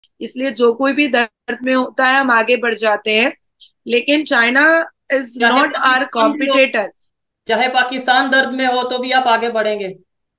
इसलिए जो कोई भी दर्द में होता है हम आगे बढ़ जाते हैं। लेकिन चाइना इज चाहे नॉट आर पाकिस्तान भी हो, कॉम्पिटेटर। चाहे पाकिस्तान दर्द में हो तो भी आप आगे बढ़ेंगे।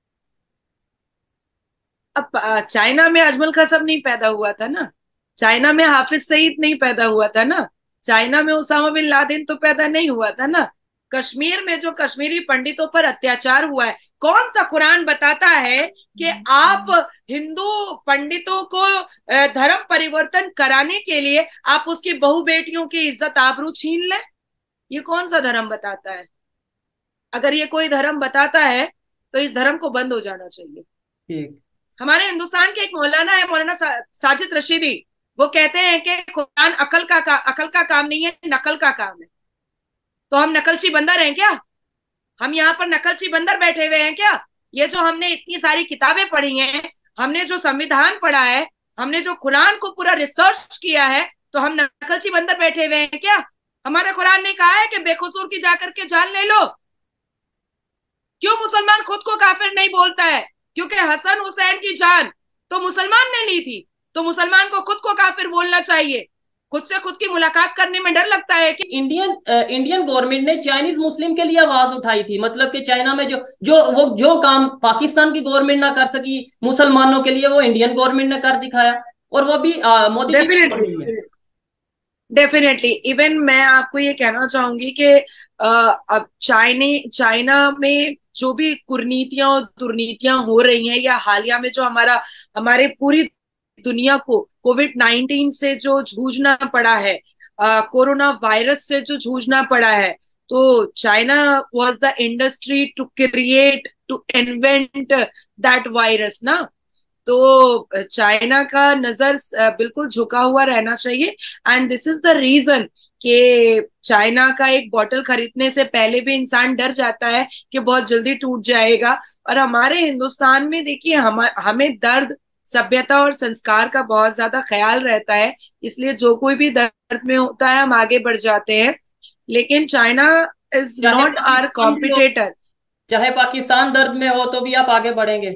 अब चाइना में अजमल कसब नहीं पैदा हुआ था ना। चाइना में हाफिज सईद नहीं पैदा हुआ था ना। चाइना में उसामा बिन लादेन तो पैदा नहीं हुआ था ना। कश्मीर में जो कश्मीरी पंडितों पर अत्याचार हुआ है, कौन सा कुरान बताता है कि आप हिंदू पंडितों को धर्म परिवर्तन कराने के लिए आप उसकी बहु बेटियों की इज्जत आबरू छीन लें? ये कौन सा धर्म बताता है? अगर ये कोई धर्म बताता है तो इस धर्म को बंद हो जाना चाहिए। ठीक। हमारे हिंदुस्तान के एक मौलाना है, मौलाना साजिद रशीदी। वो कहते हैं कि कुरान अकल का काम नहीं है, नकल का काम है। तो हम नकलची बंदर हैं क्या? हम यहाँ पर नकलची बंदर बैठे हुए हैं क्या? ये जो हमने इतनी सारी किताबें पढ़ी हैं, हमने जो संविधान पढ़ा है, हमने जो कुरान को पूरा रिसर्च किया है, तो हम नकलची बंदर बैठे हुए हैं क्या? हमारे कुरान ने कहा है कि बेकसूर की जाकर के जान ले लो। क्यों मुसलमान खुद को काफिर नहीं बोलता है? क्योंकि हसन हुसैन की जान तो मुसलमान ने ली थी। तो मुसलमान को खुद को काफिर बोलना चाहिए। खुद से खुद की मुलाकात करने में डर लगता है कि इंडियन गवर्नमेंट ने चाइनीज मुस्लिम के लिए आवाज उठाई थी, मतलब कि चाइना में जो जो वो जो काम पाकिस्तान की गवर्नमेंट ना कर सकी मुसलमानों के लिए, वो इंडियन गवर्नमेंट ने कर दिखाया। और वो भी मोदी जी की डेफिनेटली, गवर्नमेंट में। डेफिनेटली इवन मैं आपको ये कहना चाहूंगी कि अब चाइना में जो भी कुरीतियां और दुर्नीतियां हो रही हैं, या हालिया में जो हमारे पूरी दुनिया को कोविड-19 से जो जूझना पड़ा है, कोरोना वायरस से जो जूझना पड़ा है, तो China was the industry to create, to invent that virus ना। तो चाइना का नजर बिल्कुल झुका हुआ रहना चाहिए। And this is the reason कि चाइना का एक बॉटल खरीदने से पहले भी इंसान डर जाता है कि बहुत जल्दी टूट जाएगा। और हमारे हिंदुस्तान में देखिए, हमें दर्द, सभ्यता और संस्कार का बहुत ज्यादा ख्याल रहता है। इसलिए जो कोई भी दर्द में होता है हम आगे बढ़ जाते हैं। लेकिन चाइना इज चाहे नॉट आर पाकिस्तान भी हो, कॉम्पिटेटर। चाहे पाकिस्तान दर्द में हो तो भी आप आगे बढ़ेंगे।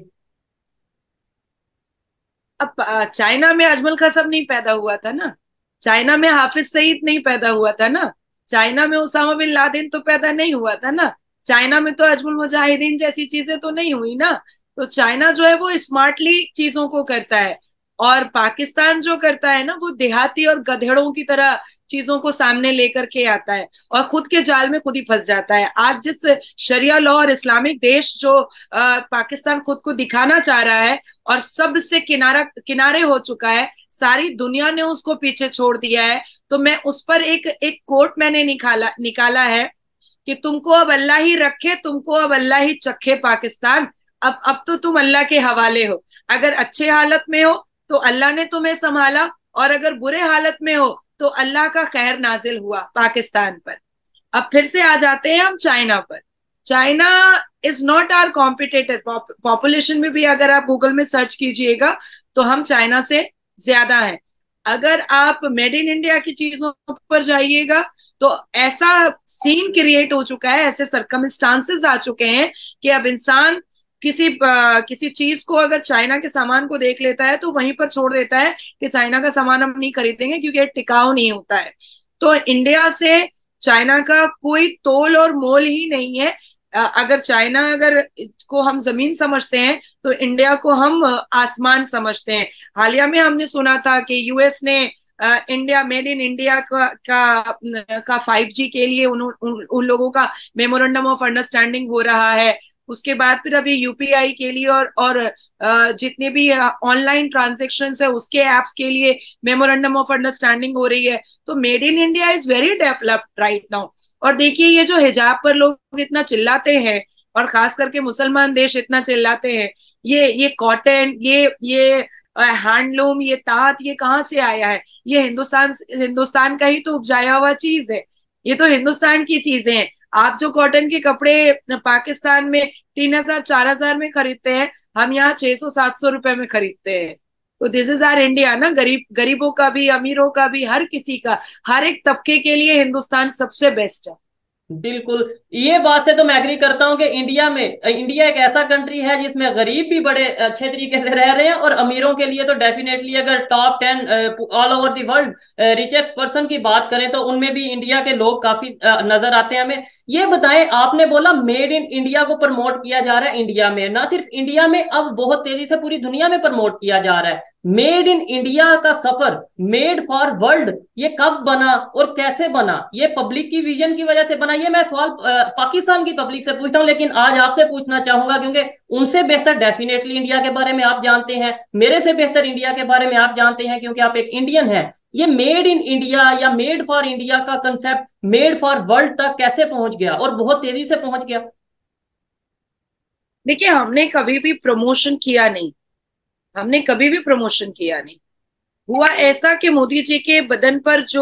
अब चाइना में अजमल कसब नहीं पैदा हुआ था ना। चाइना में हाफिज सईद नहीं पैदा हुआ था ना। चाइना में उसामा बिन लादेन तो पैदा नहीं हुआ था ना। चाइना में तो अजमल मुजाहिदीन जैसी चीजें तो नहीं हुई ना। तो चाइना जो है वो स्मार्टली चीजों को करता है। और पाकिस्तान जो करता है ना, वो देहाती और गधेड़ों की तरह चीजों को सामने लेकर के आता है और खुद के जाल में खुद ही फंस जाता है। आज जिस शरिया लॉ और इस्लामिक देश जो पाकिस्तान खुद को दिखाना चाह रहा है, और सबसे किनारे हो चुका है, सारी दुनिया ने उसको पीछे छोड़ दिया है। तो मैं उस पर एक एक कोट मैंने निकाला निकाला है कि तुमको अब अल्लाह ही रखे, तुमको अब अल्लाह ही चखे पाकिस्तान। अब तो तुम अल्लाह के हवाले हो। अगर अच्छे हालत में हो तो अल्लाह ने तुम्हें संभाला, और अगर बुरे हालत में हो तो अल्लाह का खैर नाजिल हुआ पाकिस्तान पर। अब फिर से आ जाते हैं हम चाइना पर। China is not our competitor. Population में भी अगर आप गूगल में सर्च कीजिएगा तो हम चाइना से ज्यादा हैं। अगर आप मेड इन इंडिया की चीजों पर जाइएगा तो ऐसा सीन क्रिएट हो चुका है, ऐसे सरकमस्टांसेस आ चुके हैं कि अब इंसान किसी चीज को, अगर चाइना के सामान को देख लेता है तो वहीं पर छोड़ देता है कि चाइना का सामान हम नहीं खरीदेंगे क्योंकि ये टिकाऊ नहीं होता है। तो इंडिया से चाइना का कोई तोल और मोल ही नहीं है। अगर चाइना अगर को हम जमीन समझते हैं तो इंडिया को हम आसमान समझते हैं। हालिया में हमने सुना था कि यूएस ने इंडिया, मेड इन इंडिया का 5G के लिए उन लोगों का मेमोरेंडम ऑफ अंडरस्टैंडिंग हो रहा है। उसके बाद फिर अभी यूपीआई के लिए और जितने भी ऑनलाइन ट्रांजेक्शन है उसके एप्स के लिए मेमोरेंडम ऑफ अंडरस्टैंडिंग हो रही है। तो made in India is very developed right now. और देखिए, ये जो हिजाब पर लोग इतना चिल्लाते हैं, और खास करके मुसलमान देश इतना चिल्लाते हैं, ये कॉटन, ये हैंडलूम, ये तांत, ये कहाँ से आया है? ये हिंदुस्तान का ही तो उपजाया हुआ चीज है। ये तो हिंदुस्तान की चीजें हैं। आप जो कॉटन के कपड़े पाकिस्तान में 3,000 4,000 में खरीदते हैं, हम यहाँ 600 700 रुपए में खरीदते हैं। तो दिस इज आर इंडिया ना। गरीबों का भी, अमीरों का भी, हर किसी का, हर एक तबके के लिए हिंदुस्तान सबसे बेस्ट है। बिल्कुल, ये बात से तो मैं एग्री करता हूँ कि इंडिया एक ऐसा कंट्री है जिसमें गरीब भी बड़े अच्छे तरीके से रह रहे हैं, और अमीरों के लिए तो डेफिनेटली अगर top 10 all over the world richest person की बात करें तो उनमें भी इंडिया के लोग काफी नजर आते हैं हमें। ये बताएं, आपने बोला मेड इन इंडिया को प्रमोट किया जा रहा है इंडिया में, ना सिर्फ इंडिया में, अब बहुत तेजी से पूरी दुनिया में प्रमोट किया जा रहा है। मेड इन इंडिया का सफर मेड फॉर वर्ल्ड ये कब बना और कैसे बना? ये पब्लिक की विजन की वजह से बना? ये मैं सवाल पाकिस्तान की पब्लिक से पूछता हूँ, लेकिन आज आपसे पूछना चाहूंगा, क्योंकि उनसे बेहतर डेफिनेटली इंडिया के बारे में आप जानते हैं, मेरे से बेहतर इंडिया के बारे में आप जानते हैं, क्योंकि आप एक इंडियन हैं। ये मेड इन इंडिया या मेड फॉर इंडिया का कंसेप्ट मेड फॉर वर्ल्ड तक कैसे पहुंच गया, और बहुत तेजी से पहुंच गया? देखिए, हमने कभी भी प्रमोशन किया नहीं, हमने कभी भी प्रमोशन किया नहीं। हुआ ऐसा कि मोदी जी के बदन पर जो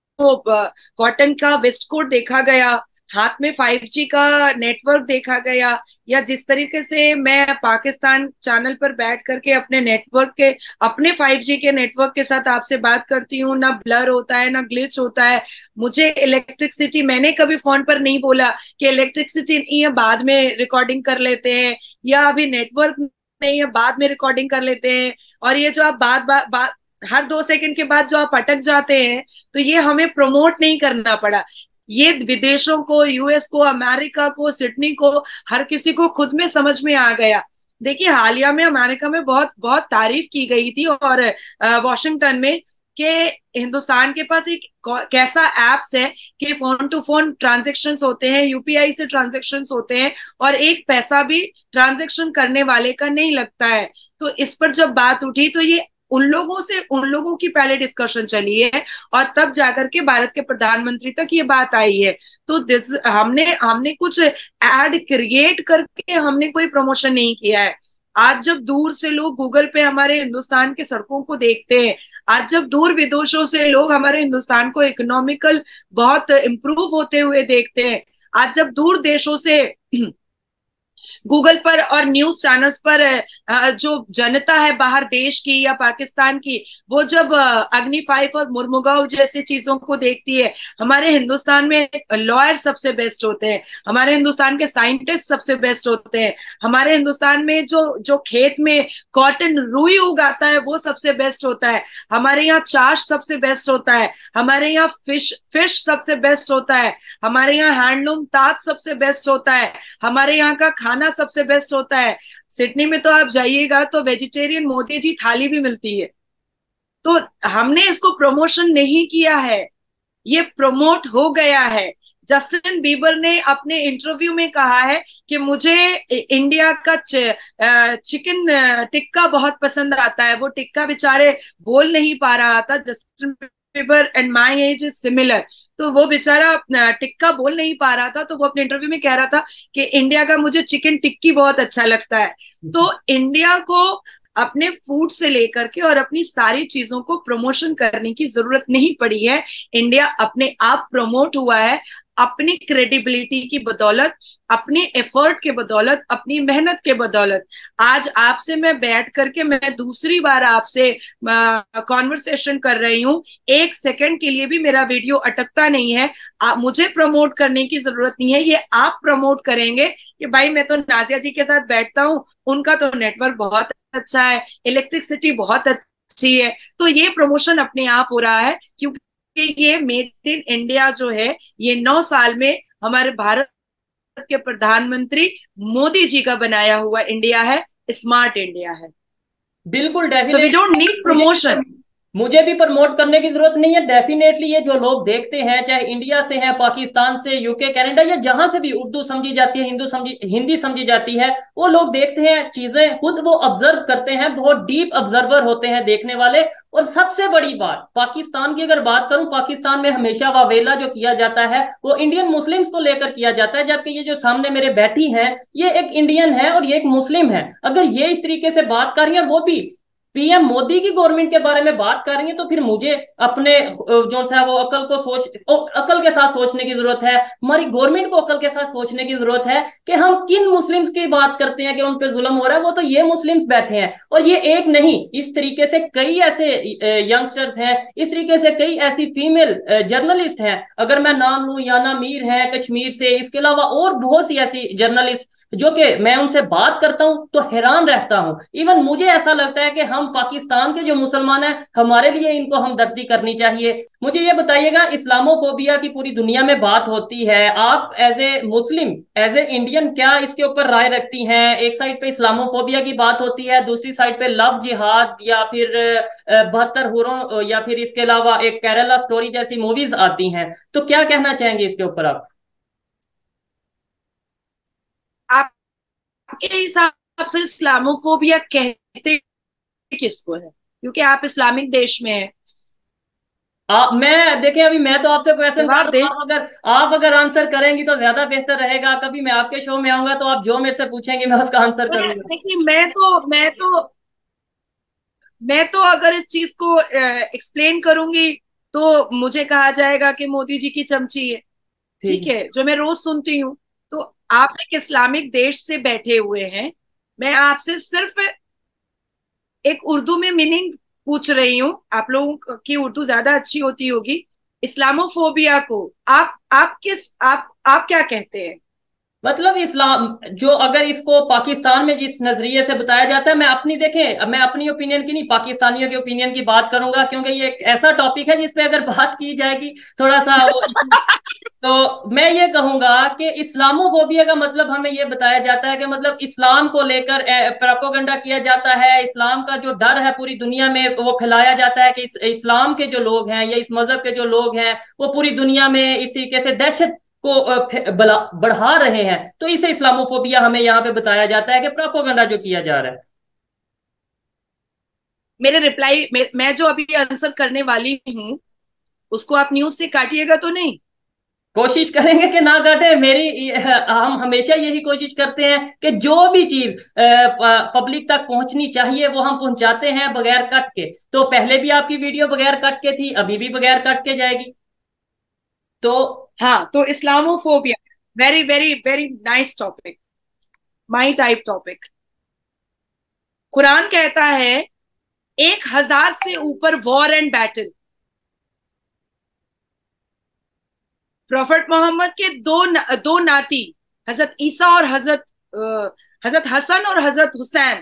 कॉटन का वेस्ट कोट देखा गया, हाथ में 5G का नेटवर्क देखा गया, या जिस तरीके से मैं पाकिस्तान चैनल पर बैठ करके अपने नेटवर्क के, अपने 5G के नेटवर्क के साथ आपसे बात करती हूँ, ना ब्लर होता है ना ग्लिच होता है। मुझे इलेक्ट्रिसिटी, मैंने कभी फोन पर नहीं बोला कि इलेक्ट्रिसिटी नहीं है बाद में रिकॉर्डिंग कर लेते हैं, या अभी नेटवर्क नहीं है बाद में रिकॉर्डिंग कर लेते हैं। और ये जो आप बात हर 2 सेकंड के बाद जो आप अटक जाते हैं, तो ये हमें प्रमोट नहीं करना पड़ा। ये विदेशों को, यूएस को, अमेरिका को, सिडनी को, हर किसी को खुद में समझ में आ गया। देखिए, हालिया में अमेरिका में बहुत बहुत तारीफ की गई थी, और वॉशिंगटन में, कि हिंदुस्तान के पास एक कैसा एप्स है कि फोन टू फोन ट्रांजेक्शन्स होते हैं, यूपीआई से ट्रांजेक्शन्स होते हैं, और एक पैसा भी ट्रांजेक्शन करने वाले का नहीं लगता है। तो इस पर जब बात उठी तो ये उन लोगों की पहले डिस्कशन चली है, और तब जाकर के भारत के प्रधानमंत्री तक ये बात आई है। तो दिस हमने हमने कुछ एड क्रिएट करके हमने कोई प्रमोशन नहीं किया है। आज जब दूर से लोग गूगल पे हमारे हिंदुस्तान के सड़कों को देखते हैं, आज जब दूर विदेशों से लोग हमारे हिंदुस्तान को इकोनॉमिकल बहुत इम्प्रूव होते हुए देखते हैं, आज जब दूर देशों से गूगल पर और न्यूज चैनल्स पर जो जनता है बाहर देश की या पाकिस्तान की, वो जब अग्नि 5 और मुर्मुगांव जैसी चीजों को देखती है, हमारे हिंदुस्तान में लॉयर सबसे बेस्ट होते हैं, हमारे हिंदुस्तान के साइंटिस्ट सबसे बेस्ट होते हैं, हमारे हिंदुस्तान में जो जो खेत में कॉटन रुई उगाता है वो सबसे बेस्ट होता है, हमारे यहाँ चाश सबसे बेस्ट होता है, हमारे यहाँ फिश सबसे बेस्ट होता है, हमारे यहाँ हैंडलूम तांत सबसे बेस्ट होता है, हमारे यहाँ का खाना सबसे बेस्ट होता है। सिडनी में तो आप जाइएगा तो वेजिटेरियन मोदी जी थाली भी मिलती है। तो हमने इसको प्रमोशन नहीं किया है, ये प्रमोट हो गया है। जस्टिन बीबर ने अपने इंटरव्यू में कहा है कि मुझे इंडिया का चिकन टिक्का बहुत पसंद आता है। वो टिक्का बेचारे बोल नहीं पा रहा था, Justin Bieber and my age is similar, तो वो बेचारा टिक्का बोल नहीं पा रहा था, तो वो अपने इंटरव्यू में कह रहा था कि इंडिया का मुझे चिकन टिक्की बहुत अच्छा लगता है। तो इंडिया को अपने फूड से लेकर के और अपनी सारी चीजों को प्रमोशन करने की जरूरत नहीं पड़ी है। इंडिया अपने आप प्रमोट हुआ है, अपनी क्रेडिबिलिटी की बदौलत, अपने एफर्ट के बदौलत, अपनी मेहनत के बदौलत। आज आपसे मैं बैठ करके मैं दूसरी बार आपसे कॉन्वर्सेशन कर रही हूँ, 1 सेकंड के लिए भी मेरा वीडियो अटकता नहीं है। मुझे प्रमोट करने की जरूरत नहीं है, ये आप प्रमोट करेंगे कि भाई मैं तो नाजिया जी के साथ बैठता हूँ, उनका तो नेटवर्क बहुत अच्छा है, इलेक्ट्रिसिटी बहुत अच्छी है, तो ये प्रमोशन अपने आप हो रहा है। क्योंकि ये मेड इन इंडिया जो है, ये 9 साल में हमारे भारत के प्रधानमंत्री मोदी जी का बनाया हुआ इंडिया है, स्मार्ट इंडिया है। बिल्कुल, so we don't need promotion. मुझे भी प्रमोट करने की जरूरत नहीं है। डेफिनेटली ये जो लोग देखते हैं, चाहे इंडिया से हैं, पाकिस्तान से, यूके, कनाडा, या जहां से भी उर्दू समझी जाती है, हिंदी समझी जाती है, वो लोग देखते हैं चीजें, खुद वो ऑब्जर्व करते हैं, बहुत डीप ऑब्जर्वर होते हैं देखने वाले। और सबसे बड़ी बात, पाकिस्तान की अगर बात करूं, पाकिस्तान में हमेशा वावेला जो किया जाता है वो इंडियन मुस्लिम्स को लेकर किया जाता है, जबकि ये जो सामने मेरे बैठी हैं ये एक इंडियन है और ये एक मुस्लिम है। अगर ये इस तरीके से बात कर रही है, वो भी पीएम मोदी की गवर्नमेंट के बारे में बात करेंगे तो फिर मुझे अपने जो सा वो अकल के साथ सोचने की जरूरत है, हमारी गवर्नमेंट को अकल के साथ सोचने की जरूरत है कि हम किन मुस्लिम्स की बात करते हैं कि उन पे जुल्म हो रहा है। वो तो ये मुस्लिम्स बैठे हैं, और ये एक नहीं, इस तरीके से कई ऐसे यंगस्टर्स हैं, इस तरीके से कई ऐसी फीमेल जर्नलिस्ट हैं। अगर मैं नाम लूं, याना मीर है कश्मीर से, इसके अलावा और बहुत सी ऐसी जर्नलिस्ट जो कि मैं उनसे बात करता हूं तो हैरान रहता हूं। इवन मुझे ऐसा लगता है कि हम पाकिस्तान के जो मुसलमान हैं, हमारे लिए इनको हमदर्दी करनी चाहिए। मुझे ये बताइएगा, इस्लामोफोबिया की पूरी दुनिया में बात होती है, आप as a Muslim, as a Indian, क्या इसके ऊपर राय रखती हैं? एक साइड पे इस्लामोफोबिया की बात होती है, दूसरी साइड पे लव जिहाद या फिर 72 हुरों या फिर इसके अलावा एक केरला स्टोरी जैसी मूवीज आती हैं। तो क्या कहना चाहेंगे इसके ऊपर आप? आपके हिसाब से इस्लामोफोबिया कहते किसको है? क्योंकि आप इस्लामिक देश में हैं। मैं देखें, अभी मैं तो आपसे क्वेश्चन कर जवाब रहा दे। हूँ, आप अगर आंसर करेंगी तो ज्यादा बेहतर रहेगा। कभी मैं आपके शो में आऊंगा तो आप जो मेरे से पूछेंगे मैं उसका आंसर करूंगा। देखिए, मैं तो अगर इस चीज को एक्सप्लेन करूंगी तो मुझे कहा जाएगा कि मोदी जी की चमची है। ठीक ठीक। है, जो मैं रोज सुनती हूँ। तो आप एक इस्लामिक देश से बैठे हुए हैं। मैं आपसे सिर्फ एक उर्दू में मीनिंग पूछ रही हूँ। आप लोगों की उर्दू ज्यादा अच्छी होती होगी। इस्लामोफोबिया को आप क्या कहते हैं? मतलब इस्लाम, जो अगर इसको पाकिस्तान में जिस नजरिए से बताया जाता है, मैं अपनी, देखें, अब मैं अपनी ओपिनियन की नहीं, पाकिस्तानियों के ओपिनियन की बात करूंगा, क्योंकि ये एक ऐसा टॉपिक है जिसपे अगर बात की जाएगी थोड़ा सा वो तो मैं ये कहूंगा कि इस्लामोफोबिया का मतलब हमें ये बताया जाता है कि मतलब इस्लाम को लेकर प्रोपोगंडा किया जाता है, इस्लाम का जो डर है पूरी दुनिया में वो फैलाया जाता है कि इस्लाम के जो लोग हैं या इस मजहब के जो लोग हैं वो पूरी दुनिया में इस तरीके से दहशत को बढ़ा रहे हैं। तो इसे इस्लामोफोबिया हमें यहाँ पे बताया जाता है कि प्रोपोगंडा जो किया जा रहा है। मेरे रिप्लाई मैं जो अभी आंसर करने वाली हूँ उसको आप न्यूज से काटिएगा तो नहीं? कोशिश करेंगे कि ना काटे। हम हमेशा यही कोशिश करते हैं कि जो भी चीज पब्लिक तक पहुंचनी चाहिए वो हम पहुंचाते हैं बगैर कट के। तो पहले भी आपकी वीडियो बगैर कट के थी, अभी भी बगैर कट के जाएगी। तो हाँ, तो Islamophobia very very very nice topic, my type topic. Quran कहता है 1,000 से ऊपर war and battle. Prophet Muhammad के दो नाती, हजरत ईसा और हजरत हसन और हजरत हुसैन।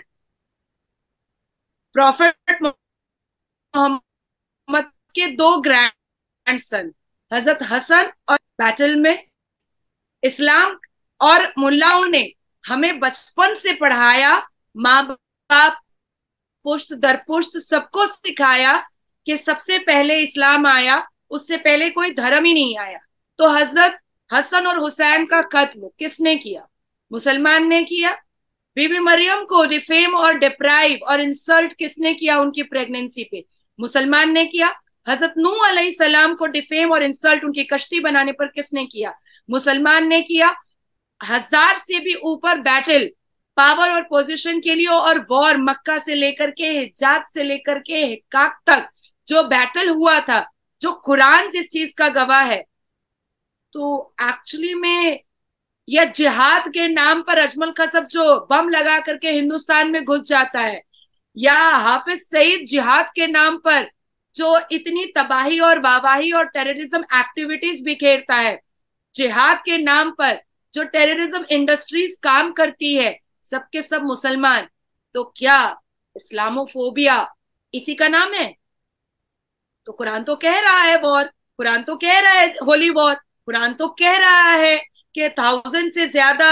प्रॉफेट मोहम्मद के दो ग्रैंड सन, हजरत हसन और बैटल में इस्लाम और मुल्लाओं ने हमें बचपन से पढ़ाया। माँ बाप पुश्त दर पुश्त सबको सिखाया कि सबसे पहले इस्लाम आया, उससे पहले कोई धर्म ही नहीं आया। तो हजरत हसन और हुसैन का कत्ल किसने किया? मुसलमान ने किया। बीबी मरियम को डिफेम और डिप्राइव और इंसल्ट किसने किया उनकी प्रेगनेंसी पे? मुसलमान ने किया। हजरत नूह अलैहिस्सलाम को डिफेम और इंसल्ट उनकी कश्ती बनाने पर किसने किया? मुसलमान ने किया। 1,000 से भी ऊपर बैटल, पावर और पोजीशन के लिए और वॉर, मक्का से लेकर के हिजाज से लेकर के हिकाक तक जो बैटल हुआ था, जो कुरान जिस चीज का गवाह है। तो एक्चुअली में या जिहाद के नाम पर अजमल कसब जो बम लगा करके हिंदुस्तान में घुस जाता है, या हाफिज सईद जिहाद के नाम पर जो इतनी तबाही और वाहवाही और टेररिज्म एक्टिविटीज बिखेरता है, जिहाद के नाम पर जो टेररिज्म इंडस्ट्रीज काम करती है, सबके सब मुसलमान। तो क्या इस्लामोफोबिया इसी का नाम है? तो कुरान तो कह रहा है वॉर, कुरान तो कह रहा है होली वॉर, कुरान तो कह रहा है कि 1,000 से ज्यादा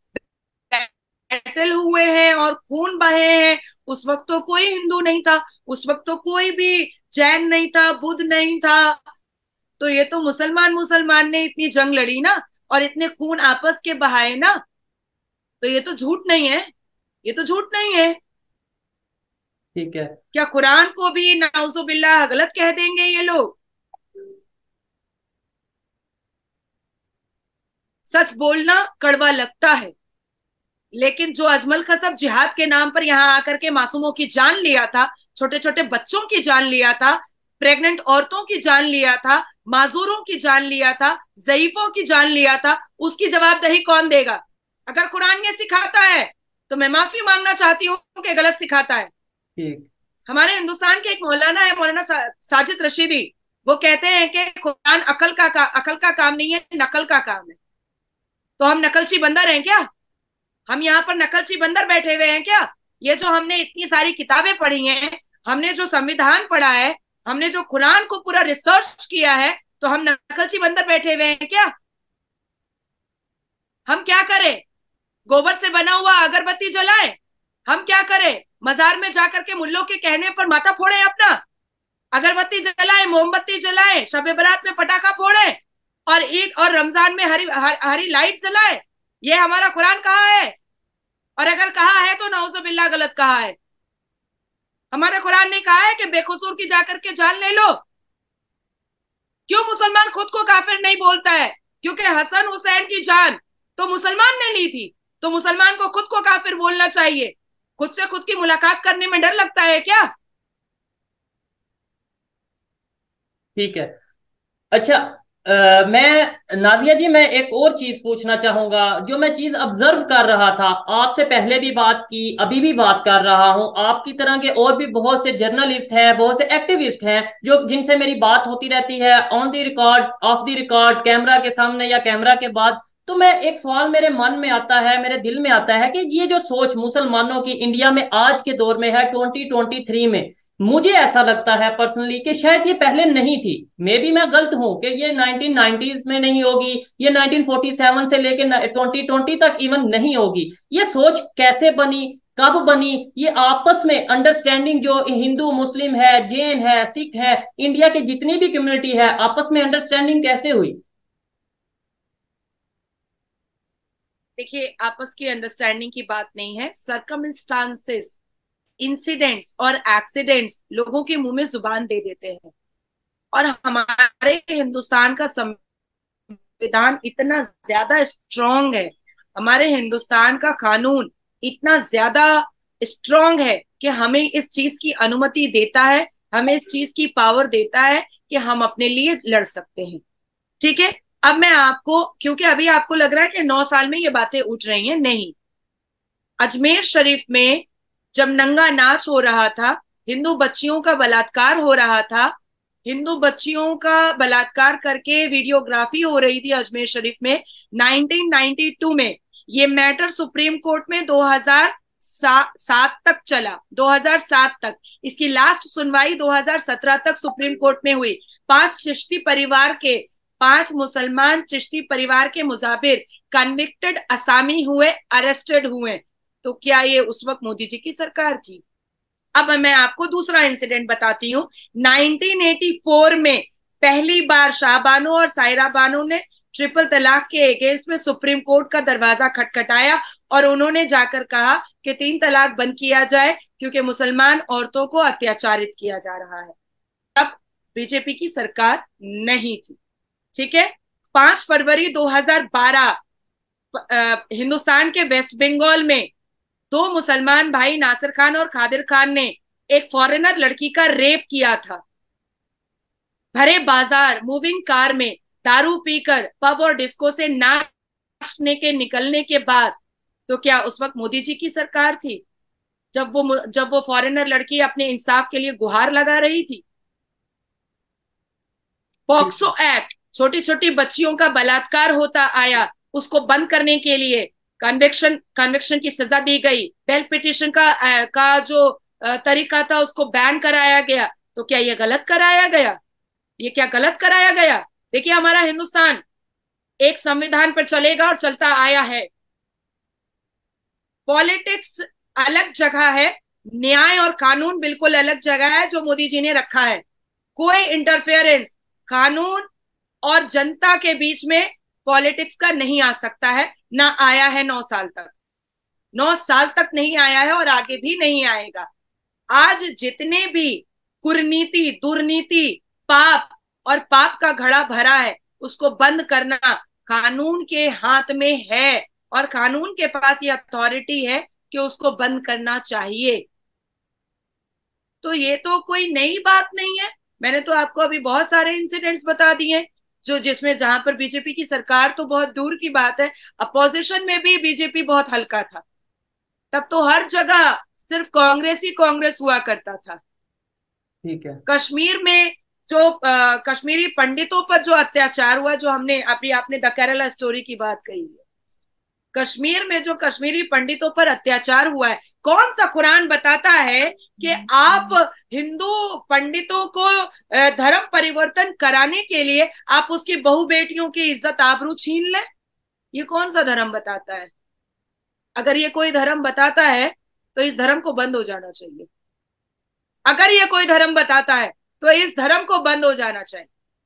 बैटल हुए हैं और खून बहे हैं। उस वक्त तो कोई हिंदू नहीं था, उस वक्त तो कोई भी जैन नहीं था, बुद्ध नहीं था। तो ये तो मुसलमान मुसलमान ने इतनी जंग लड़ी ना, और इतने खून आपस के बहाए ना। तो ये तो झूठ नहीं है, ये तो झूठ नहीं है। ठीक है। क्या कुरान को भी नाउजुबिल्लाह गलत कह देंगे ये लोग? सच बोलना कड़वा लगता है, लेकिन जो अजमल कसब जिहाद के नाम पर यहाँ आकर के मासूमों की जान लिया था, छोटे छोटे बच्चों की जान लिया था, प्रेग्नेंट औरतों की जान लिया था, माजूरों की जान लिया था, जईफों की जान लिया था, उसकी जवाबदेही कौन देगा? अगर कुरान ये सिखाता है तो मैं माफी मांगना चाहती हूँ कि गलत सिखाता है। ठीक। हमारे हिंदुस्तान के एक मौलाना है, मौलाना साजिद रशीदी, वो कहते हैं कि कुरान अकल का काम नहीं है, नकल का काम है। तो हम नकलची बंदर हैं क्या? हम यहाँ पर नकलची बंदर बैठे हुए हैं क्या? ये जो हमने इतनी सारी किताबें पढ़ी हैं, हमने जो संविधान पढ़ा है, हमने जो कुरान को पूरा रिसर्च किया है, तो हम नकलची बंदर बैठे हुए हैं क्या? हम क्या करें? गोबर से बना हुआ अगरबत्ती जलाएं? हम क्या करें? मजार में जाकर के मुल्लों के कहने पर माथा फोड़े अपना? अगरबत्ती जलाएं, मोमबत्ती जलाएं, शब बरात में पटाखा फोड़े, और ईद और रमजान में हरी लाइट जलाएं? ये हमारा कुरान कहा है? और अगर कहा है तो नाउजुबिल्लाह गलत कहा है। हमारे कुरान ने कहा है कि बेकसूर की जाकर के जान ले लो। क्यों मुसलमान खुद को काफिर नहीं बोलता है? क्योंकि हसन हुसैन की जान तो मुसलमान ने ली थी, तो मुसलमान को खुद को काफिर बोलना चाहिए। खुद से खुद की मुलाकात करने में डर लगता है क्या? ठीक है। अच्छा, मैं नादिया जी, मैं एक और चीज पूछना चाहूंगा। जो मैं चीज ऑब्जर्व कर रहा था, आपसे पहले भी बात की, अभी भी बात कर रहा हूं, आपकी तरह के और भी बहुत से जर्नलिस्ट हैं, बहुत से एक्टिविस्ट हैं, जो जिनसे मेरी बात होती रहती है, on the record, off the record, camera के सामने या कैमरा के बाद। तो मैं एक सवाल मेरे मन में आता है, मेरे दिल में आता है कि ये जो सोच मुसलमानों की इंडिया में आज के दौर में है, 2023 में, मुझे ऐसा लगता है पर्सनली कि शायद ये पहले नहीं थी। मे बी मैं गलत हूं कि ये 1990s में नहीं होगी, ये 1947 से लेकर 2020 तक इवन नहीं होगी। ये सोच कैसे बनी, कब बनी? ये आपस में अंडरस्टैंडिंग जो हिंदू मुस्लिम है, जैन है, सिख है, इंडिया की जितनी भी कम्युनिटी है, आपस में अंडरस्टैंडिंग कैसे हुई? देखिए, आपस की अंडरस्टैंडिंग की बात नहीं है, सरकमस्टांसेस, इंसिडेंट्स और एक्सीडेंट्स लोगों के मुंह में जुबान दे देते हैं। और हमारे हिंदुस्तान का संविधान इतना ज्यादा स्ट्रांग है, हमारे हिंदुस्तान का कानून इतना ज्यादा स्ट्रांग है कि हमें इस चीज की अनुमति देता है, हमें इस चीज की पावर देता है कि हम अपने लिए लड़ सकते हैं। ठीक है। अब मैं आपको, क्योंकि अभी आपको लग रहा है कि 9 साल में ये बातें उठ रही हैं, नहीं। अजमेर शरीफ में जब नंगा नाच हो रहा था, हिंदू बच्चियों का बलात्कार हो रहा था, हिंदू बच्चियों का बलात्कार करके वीडियोग्राफी हो रही थी अजमेर शरीफ में, 1992 में, ये मैटर सुप्रीम कोर्ट में 2007 तक चला, 2007 तक। इसकी लास्ट सुनवाई 2017 तक सुप्रीम कोर्ट में हुई। 5 मुसलमान चिश्ती परिवार के मुजाबिर कन्विक्टेड असामी हुए, अरेस्टेड हुए। तो क्या ये उस वक्त मोदी जी की सरकार थी? अब मैं आपको दूसरा इंसिडेंट बताती हूँ। 1984 में पहली बार शाहबानो और सायरा बानो ने ट्रिपल तलाक के अगेंस्ट में सुप्रीम कोर्ट का दरवाजा खटखटाया, और उन्होंने जाकर कहा कि 3 तलाक बंद किया जाए, क्योंकि मुसलमान औरतों को अत्याचारित किया जा रहा है। तब बीजेपी की सरकार नहीं थी। ठीक है। 5 फरवरी 2012 हिंदुस्तान के वेस्ट बंगाल में 2 मुसलमान भाई नासिर खान और खादिर खान ने एक फॉरेनर लड़की का रेप किया था। भरे बाजार मूविंग कार में दारू पीकर पब और डिस्को से नाचने के निकलने के बाद, तो क्या उस वक्त मोदी जी की सरकार थी जब वो फॉरेनर लड़की अपने इंसाफ के लिए गुहार लगा रही थी? पॉक्सो एक्ट, छोटी छोटी बच्चियों का बलात्कार होता आया, उसको बंद करने के लिए कन्विक्शन की सजा दी गई। बेल पिटिशन का जो तरीका था उसको बैन कराया गया। तो क्या ये गलत कराया गया? ये क्या गलत कराया गया? देखिए, हमारा हिंदुस्तान एक संविधान पर चलेगा और चलता आया है। पॉलिटिक्स अलग जगह है, न्याय और कानून बिल्कुल अलग जगह है जो मोदी जी ने रखा है। कोई इंटरफेरेंस कानून और जनता के बीच में पॉलिटिक्स का नहीं आ सकता है, ना आया है 9 साल तक। 9 साल तक नहीं आया है और आगे भी नहीं आएगा। आज जितने भी कुरीति, दुर्नीति, पाप और पाप का घड़ा भरा है, उसको बंद करना कानून के हाथ में है। और कानून के पास ये अथॉरिटी है कि उसको बंद करना चाहिए। तो ये तो कोई नई बात नहीं है। मैंने तो आपको अभी बहुत सारे इंसिडेंट्स बता दिए जो जिसमें जहां पर बीजेपी की सरकार तो बहुत दूर की बात है, अपोजिशन में भी बीजेपी बहुत हल्का था। तब तो हर जगह सिर्फ कांग्रेस ही कांग्रेस हुआ करता था। ठीक है। कश्मीर में जो कश्मीरी पंडितों पर जो अत्याचार हुआ, जो हमने अभी आपने द केरला स्टोरी की बात कही है, कश्मीर में जो कश्मीरी पंडितों पर अत्याचार हुआ है, कौन सा कुरान बताता है कि आप हिंदू पंडितों को धर्म परिवर्तन कराने के लिए आप उसकी बहू बेटियों की इज्जत आबरू छीन लें? ये कौन सा धर्म बताता है? अगर ये कोई धर्म बताता है तो इस धर्म को बंद हो जाना चाहिए। अगर ये कोई धर्म बताता है तो इस धर्म को बंद हो जाना चाहिए।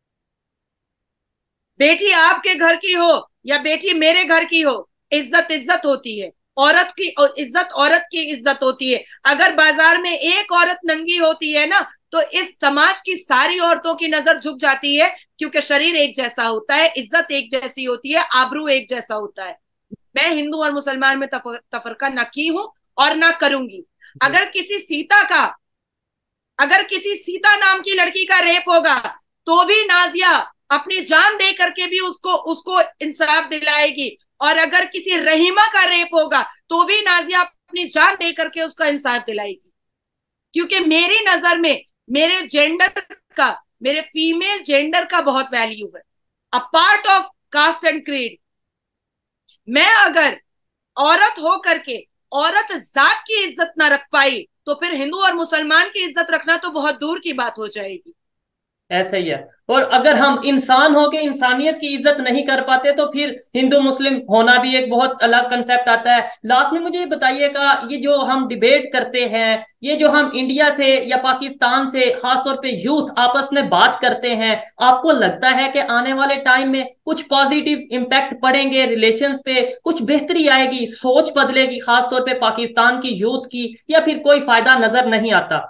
बेटी आपके घर की हो या बेटी मेरे घर की हो, इज्जत इज्जत होती है। औरत की इज्जत औरत की इज्जत होती है। अगर बाजार में एक औरत नंगी होती है ना, तो इस समाज की सारी औरतों की नजर झुक जाती है, क्योंकि शरीर एक जैसा होता है, इज्जत एक जैसी होती है, आबरू एक जैसा होता है। मैं हिंदू और मुसलमान में तफरका न की हूं और ना करूंगी। अगर किसी सीता का अगर किसी सीता नाम की लड़की का रेप होगा तो भी नाजिया अपनी जान दे करके भी उसको उसको इंसाफ दिलाएगी। और अगर किसी रहीमा का रेप होगा तो भी नाजिया अपनी जान दे करके उसका इंसाफ दिलाएगी। क्योंकि मेरी नजर में मेरे जेंडर का, मेरे फीमेल जेंडर का बहुत वैल्यू है, a part of caste and creed. मैं अगर औरत हो करके औरत जात की इज्जत ना रख पाई तो फिर हिंदू और मुसलमान की इज्जत रखना तो बहुत दूर की बात हो जाएगी। ऐसा ही है। और अगर हम इंसान हो के इंसानियत की इज्जत नहीं कर पाते तो फिर हिंदू मुस्लिम होना भी एक बहुत अलग कंसेप्ट आता है। लास्ट में मुझे ये बताइएगा, ये जो हम डिबेट करते हैं, ये जो हम इंडिया से या पाकिस्तान से खासतौर पे यूथ आपस में बात करते हैं, आपको लगता है कि आने वाले टाइम में कुछ पॉजिटिव इम्पैक्ट पड़ेंगे रिलेशंस पे, कुछ बेहतरी आएगी, सोच बदलेगी खासतौर पे पाकिस्तान की यूथ की, या फिर कोई फायदा नजर नहीं आता?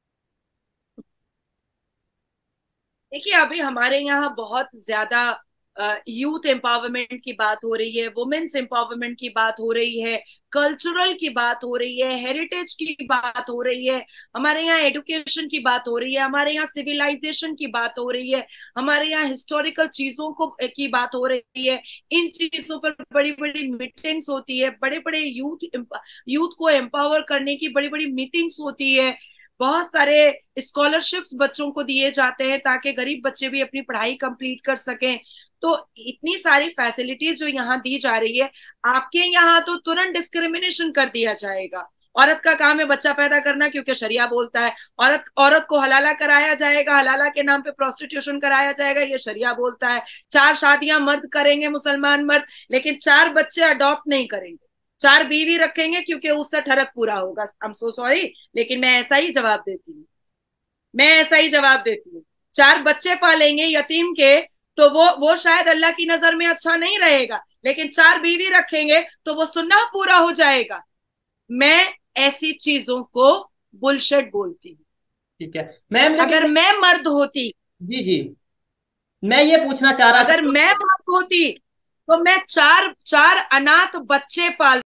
देखिए, अभी हमारे यहाँ बहुत ज्यादा यूथ एम्पावरमेंट की बात हो रही है, वुमेन्स एम्पावरमेंट की बात हो रही है, कल्चरल की बात हो रही है, हेरिटेज की बात हो रही है, हमारे यहाँ एडुकेशन की बात हो रही है, हमारे यहाँ सिविलाइजेशन की बात हो रही है, हमारे यहाँ हिस्टोरिकल चीजों को की बात हो रही है। इन चीजों पर बड़ी बड़ी मीटिंग्स होती है, बड़े बड़े यूथ को एम्पावर करने की बड़ी बड़ी मीटिंग्स होती है। बहुत सारे स्कॉलरशिप्स बच्चों को दिए जाते हैं ताकि गरीब बच्चे भी अपनी पढ़ाई कंप्लीट कर सकें। तो इतनी सारी फैसिलिटीज जो यहाँ दी जा रही है, आपके यहाँ तो तुरंत डिस्क्रिमिनेशन कर दिया जाएगा। औरत का काम है बच्चा पैदा करना, क्योंकि शरिया बोलता है। औरत औरत को हलाला कराया जाएगा, हलाला के नाम पे प्रोस्टिट्यूशन कराया जाएगा, ये शरिया बोलता है। 4 शादियां मर्द करेंगे, मुसलमान मर्द, लेकिन 4 बच्चे अडॉप्ट नहीं करेंगे। 4 बीवी रखेंगे क्योंकि उससे ठरक पूरा होगा। आई एम सो सॉरी, लेकिन मैं ऐसा ही जवाब देती हूँ। मैं ऐसा ही जवाब देती हूँ। 4 बच्चे पालेंगे यतीम के, तो वो शायद अल्लाह की नजर में अच्छा नहीं रहेगा, लेकिन 4 बीवी रखेंगे तो वो सुन्नह पूरा हो जाएगा। मैं ऐसी चीजों को बुलशिट बोलती हूँ। ठीक है मैम, लेकिन अगर मैं मर्द होती जी जी, मैं ये पूछना चाह रहा था अगर तो मैं मर्द होती तो मैं चार चार अनाथ बच्चे पाल